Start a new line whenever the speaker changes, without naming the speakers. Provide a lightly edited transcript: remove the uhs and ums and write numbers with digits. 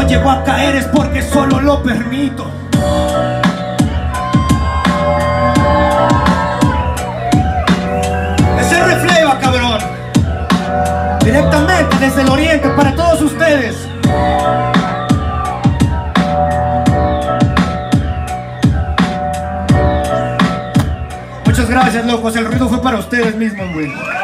no llegó a caer es porque solo lo permito. Ese refleja, cabrón. Directamente desde el oriente para todos ustedes. Muchas gracias, locos. El ruido fue para ustedes mismos, güey.